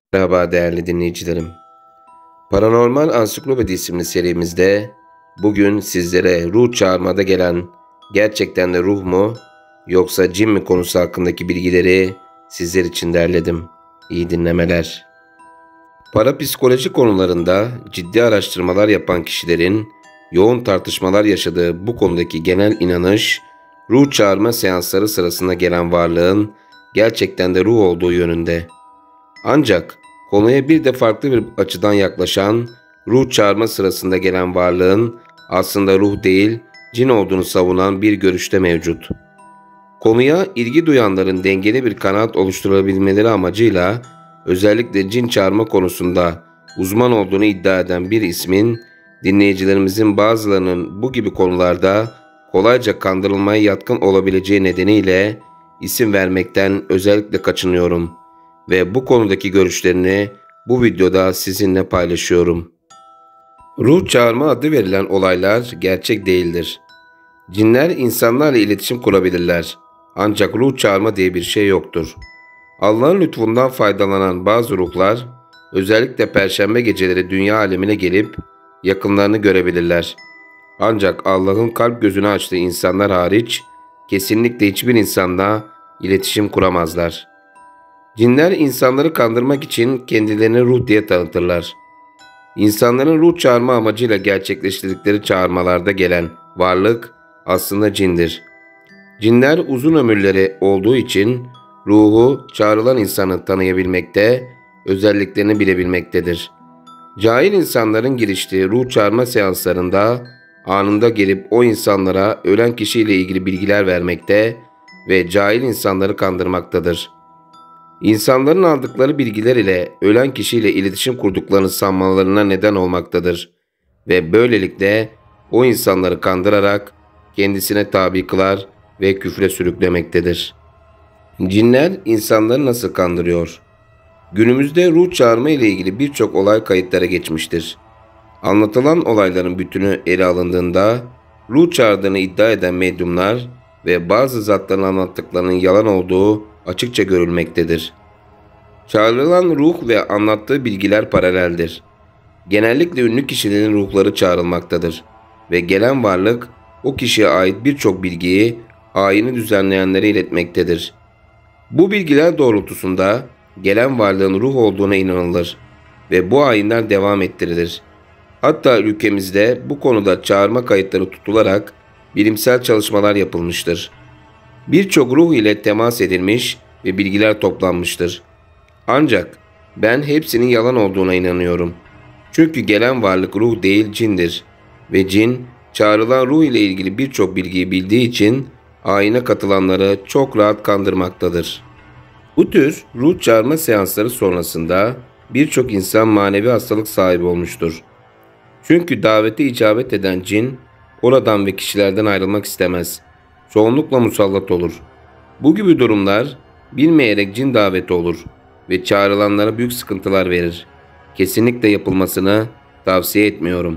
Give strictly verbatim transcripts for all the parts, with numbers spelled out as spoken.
Merhaba değerli dinleyicilerim. Paranormal Ansiklopedi isimli serimizde bugün sizlere ruh çağırmada gelen gerçekten de ruh mu yoksa cin mi konusu hakkındaki bilgileri sizler için derledim. İyi dinlemeler. Parapsikoloji konularında ciddi araştırmalar yapan kişilerin yoğun tartışmalar yaşadığı bu konudaki genel inanış, ruh çağırma seansları sırasında gelen varlığın gerçekten de ruh olduğu yönünde. Ancak konuya bir de farklı bir açıdan yaklaşan, ruh çağırma sırasında gelen varlığın aslında ruh değil, cin olduğunu savunan bir görüşte mevcut. Konuya ilgi duyanların dengeli bir kanaat oluşturabilmeleri amacıyla özellikle cin çağırma konusunda uzman olduğunu iddia eden bir ismin dinleyicilerimizin bazılarının bu gibi konularda kolayca kandırılmaya yatkın olabileceği nedeniyle isim vermekten özellikle kaçınıyorum ve bu konudaki görüşlerini bu videoda sizinle paylaşıyorum. Ruh çağırma adı verilen olaylar gerçek değildir. Cinler insanlarla iletişim kurabilirler. Ancak ruh çağırma diye bir şey yoktur. Allah'ın lütfundan faydalanan bazı ruhlar özellikle perşembe geceleri dünya alemine gelip yakınlarını görebilirler. Ancak Allah'ın kalp gözünü açtığı insanlar hariç kesinlikle hiçbir insanla iletişim kuramazlar. Cinler insanları kandırmak için kendilerini ruh diye tanıtırlar. İnsanların ruh çağırma amacıyla gerçekleştirdikleri çağırmalarda gelen varlık aslında cindir. Cinler uzun ömürleri olduğu için ruhu çağrılan insanı tanıyabilmekte, özelliklerini bilebilmektedir. Cahil insanların giriştiği ruh çağırma seanslarında anında gelip o insanlara ölen kişiyle ilgili bilgiler vermekte ve cahil insanları kandırmaktadır. İnsanların aldıkları bilgiler ile ölen kişiyle iletişim kurduklarını sanmalarına neden olmaktadır ve böylelikle o insanları kandırarak kendisine tabi kılar ve küfre sürüklemektedir. Cinler insanları nasıl kandırıyor? Günümüzde ruh çağırma ile ilgili birçok olay kayıtlara geçmiştir. Anlatılan olayların bütünü ele alındığında ruh çağırdığını iddia eden medyumlar ve bazı zatların anlattıklarının yalan olduğu açıkça görülmektedir. Çağrılan ruh ve anlattığı bilgiler paraleldir. Genellikle ünlü kişilerin ruhları çağrılmaktadır ve gelen varlık o kişiye ait birçok bilgiyi ayini düzenleyenlere iletmektedir. Bu bilgiler doğrultusunda gelen varlığın ruh olduğuna inanılır ve bu ayinler devam ettirilir. Hatta ülkemizde bu konuda çağırma kayıtları tutularak bilimsel çalışmalar yapılmıştır. Birçok ruh ile temas edilmiş ve bilgiler toplanmıştır. Ancak ben hepsinin yalan olduğuna inanıyorum. Çünkü gelen varlık ruh değil cindir ve cin çağrılan ruh ile ilgili birçok bilgiyi bildiği için ayine katılanları çok rahat kandırmaktadır. Bu tür ruh çağırma seansları sonrasında birçok insan manevi hastalık sahibi olmuştur. Çünkü davete icabet eden cin oradan ve kişilerden ayrılmak istemez. Çoğunlukla musallat olur. Bu gibi durumlar bilmeyerek cin daveti olur ve çağrılanlara büyük sıkıntılar verir. Kesinlikle yapılmasını tavsiye etmiyorum.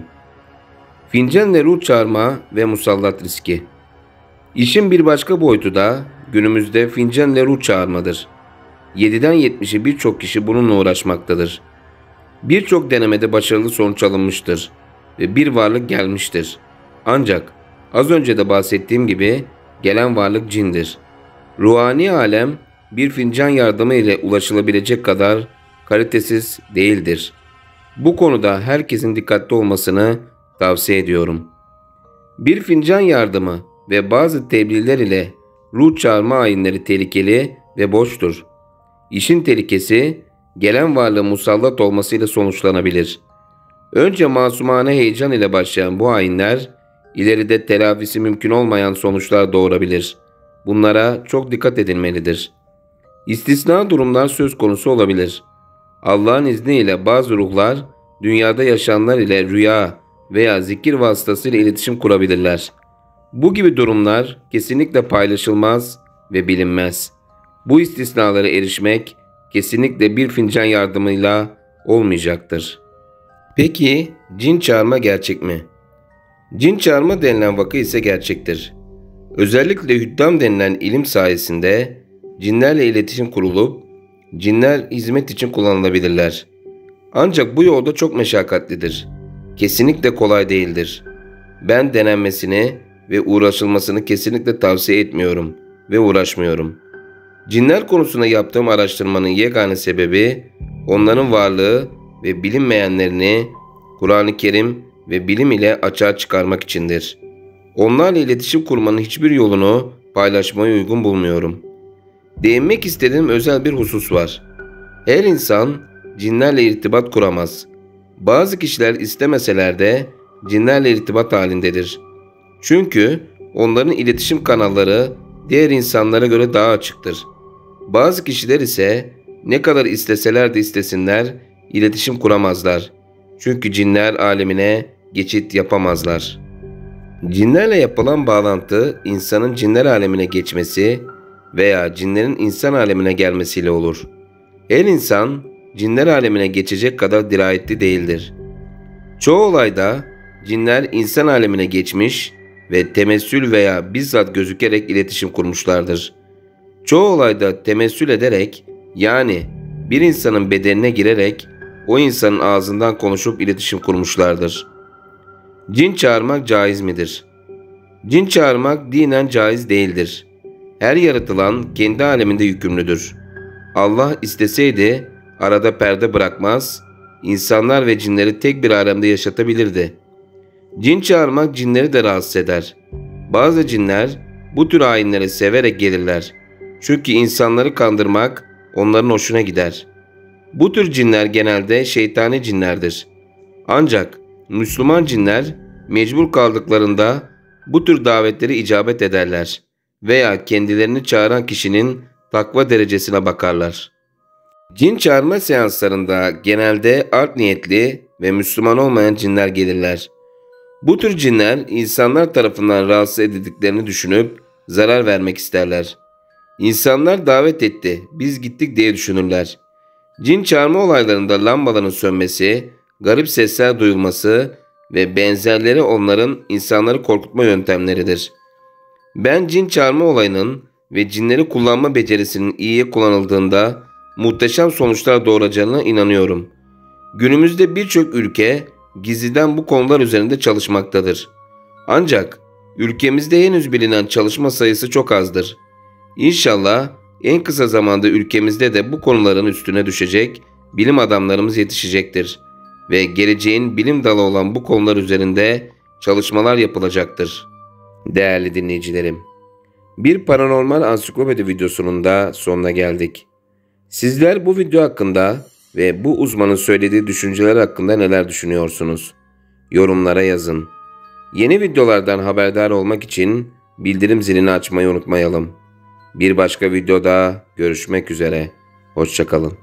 Fincanla ruh çağırma ve musallat riski. İşin bir başka boyutu da günümüzde fincanla ruh çağırmadır. yediden yetmişe birçok kişi bununla uğraşmaktadır. Birçok denemede başarılı sonuç alınmıştır ve bir varlık gelmiştir. Ancak az önce de bahsettiğim gibi gelen varlık cindir. Ruhani alem bir fincan yardımı ile ulaşılabilecek kadar kalitesiz değildir. Bu konuda herkesin dikkatli olmasını tavsiye ediyorum. Bir fincan yardımı ve bazı tebliğler ile ruh çağırma ayinleri tehlikeli ve boştur. İşin tehlikesi gelen varlığın musallat olmasıyla sonuçlanabilir. Önce masumane heyecan ile başlayan bu ayinler ileride telafisi mümkün olmayan sonuçlar doğurabilir. Bunlara çok dikkat edilmelidir. İstisna durumlar söz konusu olabilir. Allah'ın izniyle bazı ruhlar dünyada yaşayanlar ile rüya veya zikir vasıtasıyla iletişim kurabilirler. Bu gibi durumlar kesinlikle paylaşılmaz ve bilinmez. Bu istisnalara erişmek kesinlikle bir fincan yardımıyla olmayacaktır. Peki cin çağırma gerçek mi? Cin çağırma denilen vaka ise gerçektir. Özellikle hüddam denilen ilim sayesinde cinlerle iletişim kurulup Cinler hizmet için kullanılabilirler. Ancak bu yolda çok meşakkatlidir. Kesinlikle kolay değildir. Ben denenmesini ve uğraşılmasını kesinlikle tavsiye etmiyorum ve uğraşmıyorum. Cinler konusunda yaptığım araştırmanın yegane sebebi onların varlığı ve bilinmeyenlerini Kur'an-ı Kerim ve bilim ile açığa çıkarmak içindir. Onlarla iletişim kurmanın hiçbir yolunu paylaşmayı uygun bulmuyorum. Değinmek istediğim özel bir husus var. Her insan cinlerle irtibat kuramaz. Bazı kişiler istemeseler de cinlerle irtibat halindedir. Çünkü onların iletişim kanalları diğer insanlara göre daha açıktır. Bazı kişiler ise ne kadar isteseler de istesinler iletişim kuramazlar. Çünkü cinler alemine geçit yapamazlar. Cinlerle yapılan bağlantı insanın cinler alemine geçmesi veya cinlerin insan alemine gelmesiyle olur. Her insan cinler alemine geçecek kadar dirayetli değildir. Çoğu olayda cinler insan alemine geçmiş ve temessül veya bizzat gözükerek iletişim kurmuşlardır. Çoğu olayda temessül ederek, yani bir insanın bedenine girerek o insanın ağzından konuşup iletişim kurmuşlardır. Cin çağırmak caiz midir? Cin çağırmak dinen caiz değildir. Her yaratılan kendi aleminde yükümlüdür. Allah isteseydi arada perde bırakmaz, insanlar ve cinleri tek bir alemde yaşatabilirdi. Cin çağırmak cinleri de rahatsız eder. Bazı cinler bu tür ayinlere severek gelirler. Çünkü insanları kandırmak onların hoşuna gider. Bu tür cinler genelde şeytani cinlerdir. Ancak Müslüman cinler mecbur kaldıklarında bu tür davetleri icabet ederler veya kendilerini çağıran kişinin takva derecesine bakarlar. Cin çağırma seanslarında genelde art niyetli ve Müslüman olmayan cinler gelirler. Bu tür cinler insanlar tarafından rahatsız edildiklerini düşünüp zarar vermek isterler. İnsanlar davet etti, biz gittik diye düşünürler. Cin çağırma olaylarında lambaların sönmesi, garip sesler duyulması ve benzerleri onların insanları korkutma yöntemleridir. Ben cin çağırma olayının ve cinleri kullanma becerisinin iyiye kullanıldığında muhteşem sonuçlar doğuracağına inanıyorum. Günümüzde birçok ülke gizliden bu konular üzerinde çalışmaktadır. Ancak ülkemizde henüz bilinen çalışma sayısı çok azdır. İnşallah en kısa zamanda ülkemizde de bu konuların üstüne düşecek bilim adamlarımız yetişecektir ve geleceğin bilim dalı olan bu konular üzerinde çalışmalar yapılacaktır. Değerli dinleyicilerim, bir paranormal ansiklopedi videosunun da sonuna geldik. Sizler bu video hakkında ve bu uzmanın söylediği düşünceler hakkında neler düşünüyorsunuz? Yorumlara yazın. Yeni videolardan haberdar olmak için bildirim zilini açmayı unutmayalım. Bir başka videoda görüşmek üzere. Hoşça kalın.